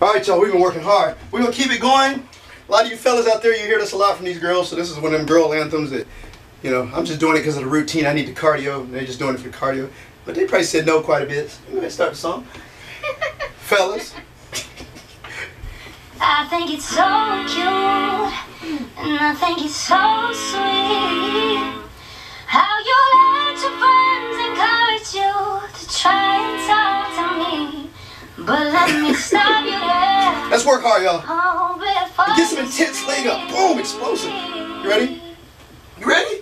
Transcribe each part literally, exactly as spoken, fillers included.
Alright, y'all, we've been working hard. We're going to keep it going. A lot of you fellas out there, you hear this a lot from these girls, so this is one of them girl anthems that, you know, I'm just doing it because of the routine. I need the cardio. They're just doing it for the cardio. But they probably said no quite a bit. Go ahead and start the song. Fellas. I think it's so cute, and I think it's so sweet how you let your friends encourage you to try and talk to me. But let me stop you there. Let's work hard, y'all. Oh, before Get some intense leg up. Boom, explosive. You ready? You ready?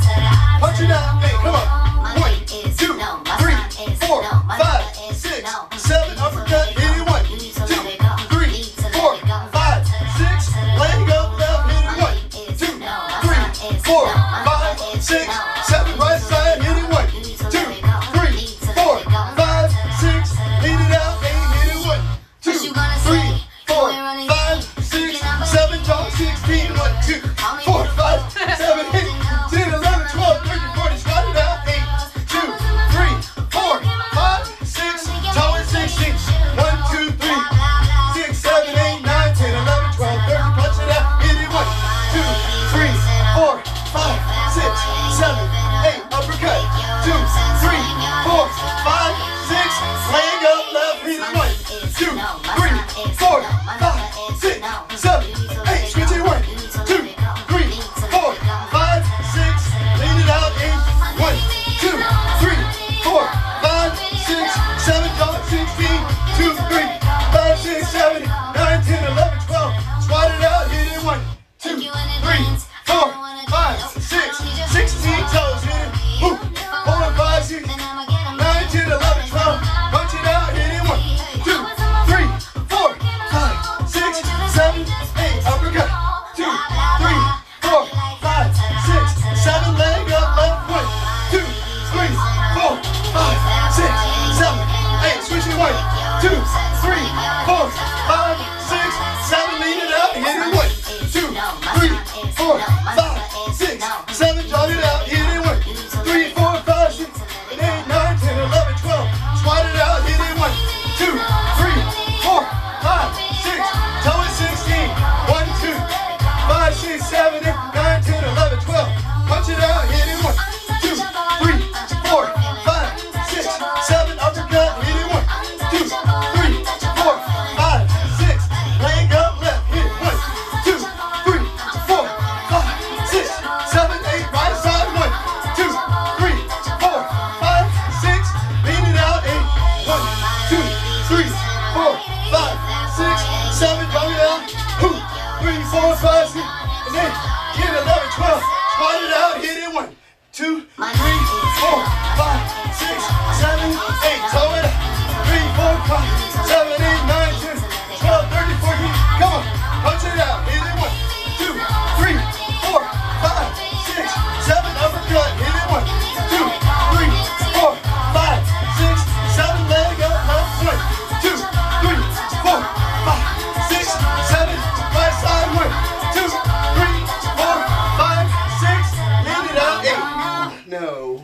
Punch it out. Hey, come on. One, two, three, four, five, six, seven. Uppercut. Hit it. One, two, three, four, five, six. Leg up, left. Hit it. One, two, three, four, five, six, seven. Right side. Hit it. One, two, three, four, five, six. Hit it out. Eight. Hit it. One, two, three, four, five, six, seven. Jog sixteen. One, two, four, five, seven, eight, ten, eleven, twelve, thirteen, fourteen. Squat it out. Eight, two, three, four, five, six. Toe in sixteen. One, two, three, six, seven, eight, nine, ten, eleven, twelve, thirteen. Punch it out. Hit it. One, two, three, four, five, six, seven, eight. Uppercut. Two, three, four, five, six. Leg up, left. Hit it. One, two, three, four, five, six, seven, eight. Switch it. One, two, three, four, five, six. Lean it out. Eight. One, two, three, four, five, six, seven. Jog sixteen. Two, three, five, six, seven, nine, ten, eleven, twelve. Squat it out. Hit it. One, two, three, four, five, six, sixteen. Toes. Hit it. Woo. Four, five, six, nine, ten, eleven, twelve. Punch it out. Hit it. One, two, three, four, five, six, seven, eight. Uppercut. Two, three, four, five, six, seven. Leg up, left. One, two, three, four, five, six, seven, eight. Switch it. One, two, three, four, five, six, seven. Lean it out. Hit it. One, two, three, four, five, six, seven. Jog it out. Hit it. One, three, four, five, six, eight, nine, ten, eleven, twelve. Squat it out. Hit it. One, two, three, four, five, six. Toe in sixteen. One, two, five, six, seven, eight, nine, ten, eleven, twelve. Punch it out. Hit it. One, two, three, four, five, six, seven. Uppercut. Hit it. One, two, three, four, five, six. Leg up, left. Hit it. One, two, three, four, five, six, seven, eight. Right side. One, two, three, four, five, six. Lean it out. Eight. One, two, three, four, five, six, seven. Jog it out. Two, three, four, five, six, and then hit eleven, twelve. Squat it out. Hit it. One, two, three, four, five, six, seven, eight. Toe it out. Three, four, five, seven, eight, nine, ten, twelve, thirteen, fourteen. Come on. Punch it out. Hit it. One, two, three, four, five, six, seven. Uppercut. Hit it. One, two, three, four, five, six, seven. Leg up. Left. One, two, three, four, five, six, seven. Right side. One, two, three, four, five, six. Lean it out. Eight. No.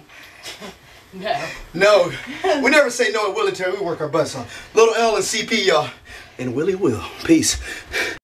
No. No. We never say no at Willie Terry. We work our butts off. Little L and C P, y'all. And Willie will. Peace.